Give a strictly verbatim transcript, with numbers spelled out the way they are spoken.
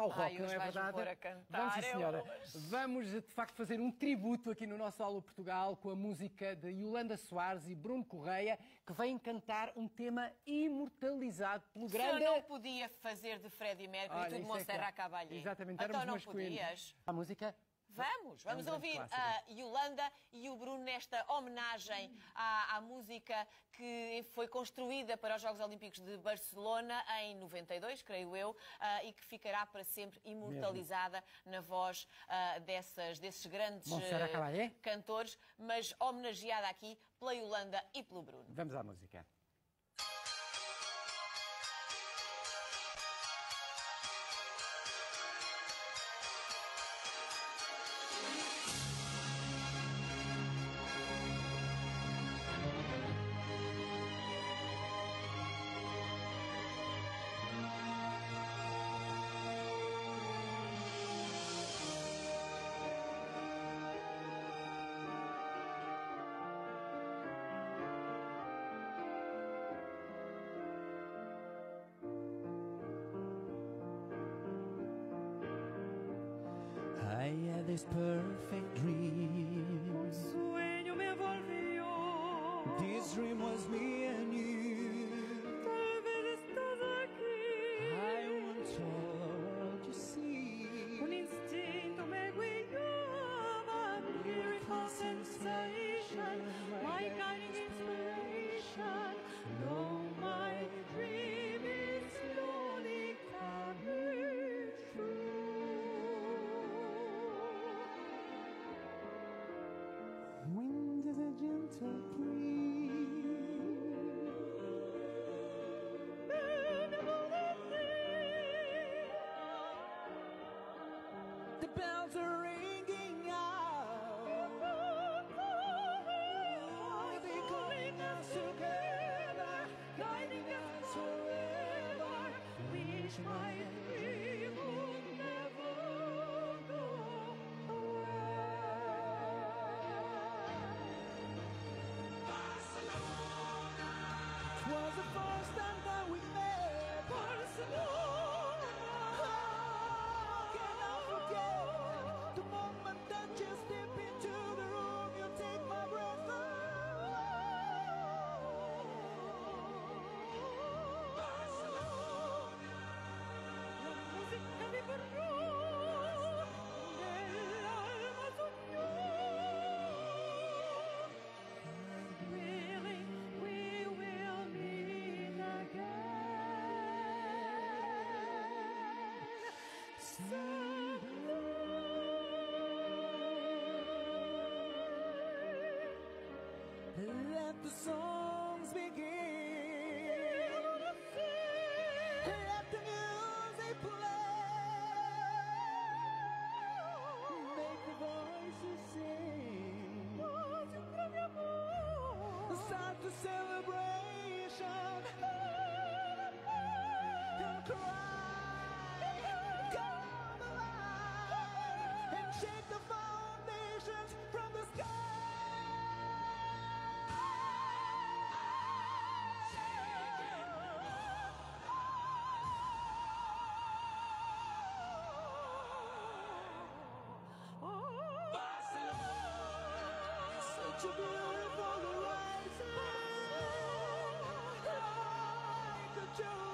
ao rock, Ai, não é verdade? Pôr a cantar, Vamos, sim, senhora. hoje. Vamos, de facto, fazer um tributo aqui no nosso Alô Portugal com a música de Yolanda Soares e Bruno Correia, que vêm cantar um tema imortalizado pelo grande... Eu não podia fazer de Freddie Mercury e tudo Monserrat é Caballé. Exatamente, Então éramos não masculinos. podias. A música... Vamos, vamos É um ouvir grande a Yolanda e o Bruno nesta homenagem à, à música que foi construída para os Jogos Olímpicos de Barcelona em noventa e dois, creio eu, uh, e que ficará para sempre imortalizada Mesmo. na voz uh, dessas, desses grandes uh, cantores, mas homenageada aqui pela Yolanda e pelo Bruno. Vamos à música. I had this perfect dream. Un sueño me envolvió. This dream was me and you. Tal vez estás aquí. I want all the world to see. Un instinto me guiaba. Miracle sensation, my guiding inspiration. Though my dream is slowly coming true. Wind is a gentle breeze. The bells are ringing out. They're calling us together, guiding us forever. Wish my dream would never go away. Was the first time that we met. Barcelona. How can I forget the moment that you step into the room? You take my breath away. Barcelona. La música vibró, nell'alma sognò. Really, we will meet again someday. Let the songs begin. Let the music play. Make the voices sing. Start the celebration. And cry. Come alive. And shake the foundations from the such a beautiful horizon, like a jewel.